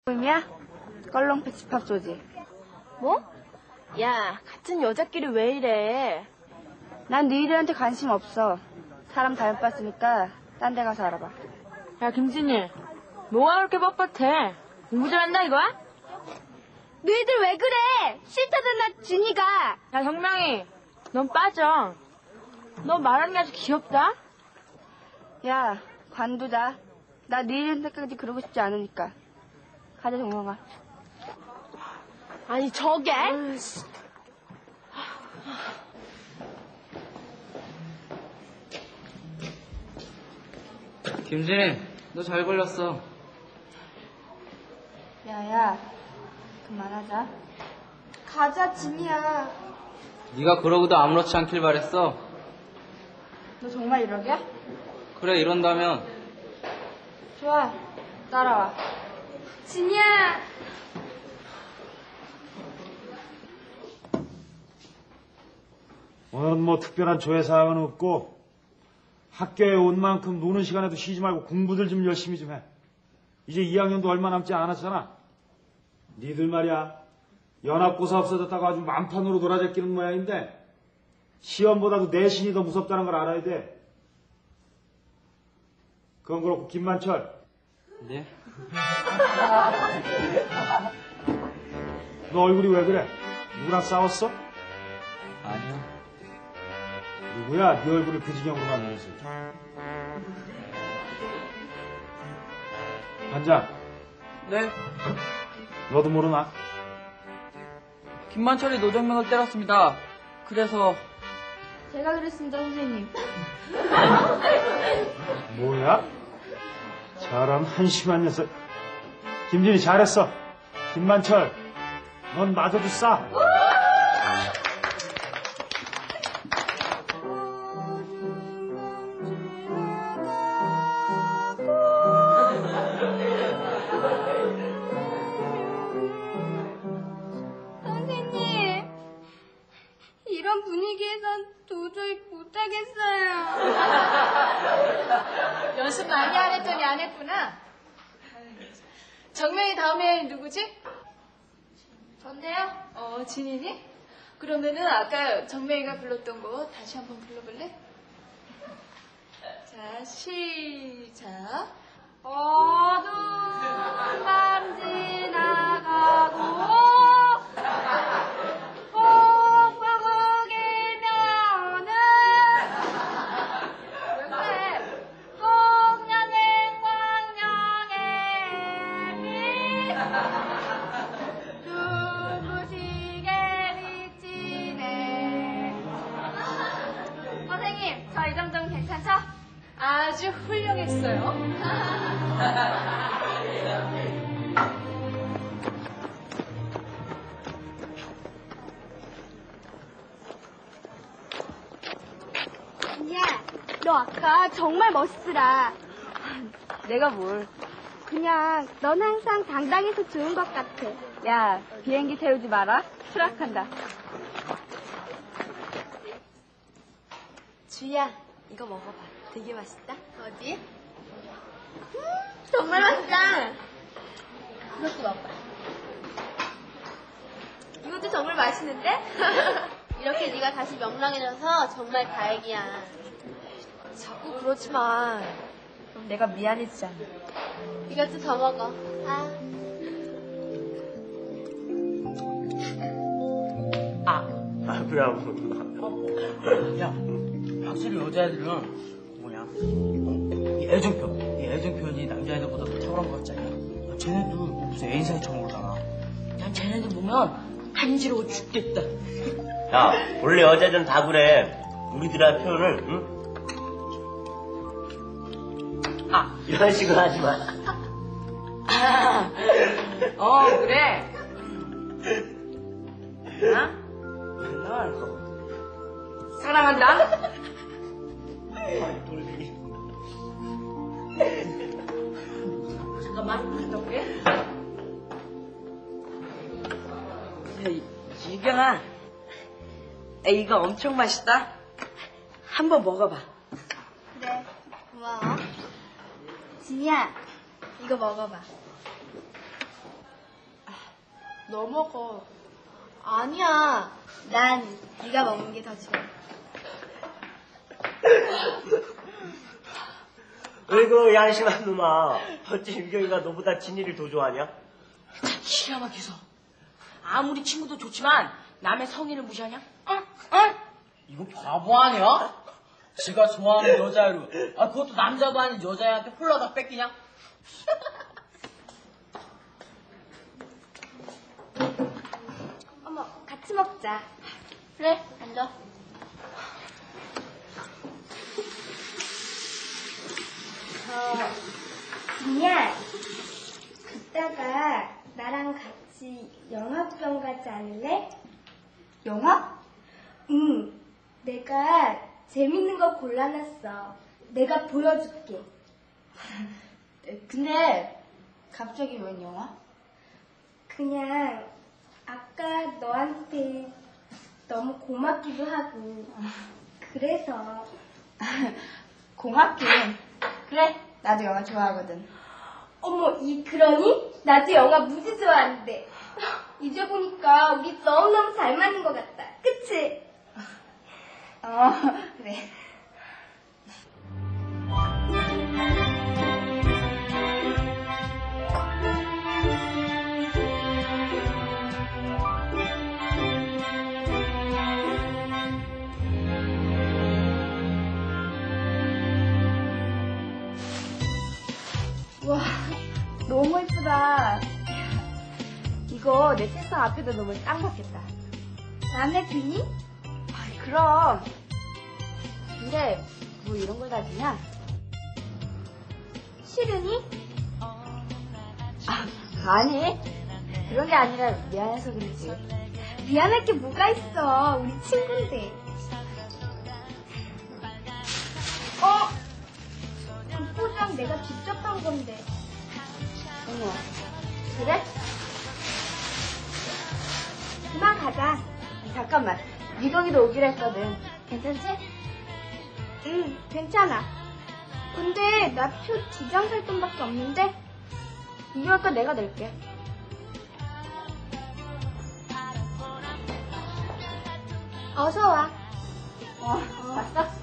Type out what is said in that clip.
의미야? 껄렁 패치팝 조지. 뭐? 야, 같은 여자끼리 왜 이래? 난 너희들한테 관심 없어. 사람 잘못 봤으니까 딴 데 가서 알아봐. 야, 김진희. 뭐가 그렇게 뻣뻣해? 공부 잘한다 이거야? 너희들 왜 그래? 싫다잖아, 준이가. 야, 정명이. 넌 빠져. 너 말하는 게 아주 귀엽다? 야, 관두자. 나 너희들한테까지 그러고 싶지 않으니까. 가자, 정명아. 아니, 저게? 김진희, 너 잘 걸렸어. 야야, 그만하자. 가자, 진이야. 네가 그러고도 아무렇지 않길 바랬어. 너 정말 이러게? 그래, 이런다면. 좋아, 따라와. 진이야! 오늘은 뭐 특별한 조회 사항은 없고 학교에 온 만큼 노는 시간에도 쉬지 말고 공부들 좀 열심히 좀 해. 이제 2학년도 얼마 남지 않았잖아. 니들 말이야. 연합고사 없어졌다고 아주 만판으로 돌아잡기는 모양인데 시험보다도 내신이 더 무섭다는 걸 알아야 돼. 그건 그렇고 김만철. 네? 너 얼굴이 왜 그래? 누구랑 싸웠어? 아니요. 누구야? 네 얼굴을 그 지경으로 만드는 새끼. 반장. 네, 너도 모르나? 김만철이 노정명을 때렸습니다. 그래서 제가 그랬습니다, 선생님. 뭐야? 저런 한심한 녀석. 김진희 잘했어. 김만철, 넌 마저도 싸. 선생님, 이런 분위기에선 도저히 못하겠어요. 연습 많이 안 했더니 안 했구나. 정명이 다음에 누구지? 전데요? 진이니? 그러면은 아까 정명이가 불렀던 거 다시 한번 불러볼래? 자, 시작. 어두운 밤 지나가고 폭풍우 길면은 왜 그래? 홍련행 광명의 빛 눈부시게 비치네. 선생님, 저 이 정도면 괜찮죠? 아주 훌륭했어요. 야, 너 아까 정말 멋있더라. 내가 뭘. 그냥 넌 항상 당당해서 좋은 것 같아. 야, 비행기 태우지 마라. 추락한다. 주희야, 이거 먹어봐. 되게 맛있다. 어디? 정말 맛있다. 이것도 먹어봐. 이것도 정말 맛있는데? 이렇게 네가 다시 명랑해져서 정말 다행이야. 자꾸 그러지 마. 그럼 내가 미안해지잖아. 이것도 더 먹어. 야, 확실히 여자애들은 뭐냐? 이 애정 표현이 남자애들보다 더 탁월한 것 같잖아. 쟤네도 무슨 애인 사이 처음 모르잖아. 난 쟤네들 보면 간지러워 죽겠다. 야, 원래 여자들은 다 그래. 우리들의 표현을, 응? 이런 식으로 하지 마. 그래. 맨날 사랑한다. 잠깐만, 어떡해? 유경아, 이거 엄청 맛있다. 한번 먹어봐. 그래, 고마워. 진이야, 이거 먹어봐. 너 먹어. 아니야. 난 네가 먹는 게 더 좋아. 어이구, 양심한 놈아. 어째 유경이가 너보다 진이를 더 좋아하냐? 기가 막혀서. 아무리 친구도 좋지만 남의 성의를 무시하냐? 이거 바보 아니야? 지가 좋아하는 여자애로 그것도 남자도 아닌 여자애한테 홀라다 뺏기냐? 어머, 같이 먹자. 그래, 앉아. 진이야, 이따가 나랑 같이 영화 구경 가지 않을래? 영화? 응, 내가 재밌는 거 골라놨어. 내가 보여줄게. 근데 갑자기 웬 영화? 그냥 아까 너한테 너무 고맙기도 하고 그래서. 고맙긴. 그래, 나도 영화 좋아하거든. 어머, 그러니? 나도 영화 무지 좋아하는데. 이제 보니까 우리 너무너무 잘 맞는 것 같다. 그치? 그래. 와, 너무 예쁘다. 이거 내 책상 앞에다 놓으면 딱 맞겠다. 마음에 드니? 그럼. 근데 뭐 이런 걸 가지냐? 싫으니? 아니, 그런 게 아니라 미안해서 그러지. 미안할 게 뭐가 있어. 우리 친구인데. 그 포장 내가 직접 한 건데. 어머, 그래? 그만 가자. 잠깐만, 유경이도 오기로 했거든. 괜찮지? 응, 괜찮아. 근데 나 표 2장 살 돈밖에 없는데? 이럴 거 내가 낼게. 어서 와. 왔어?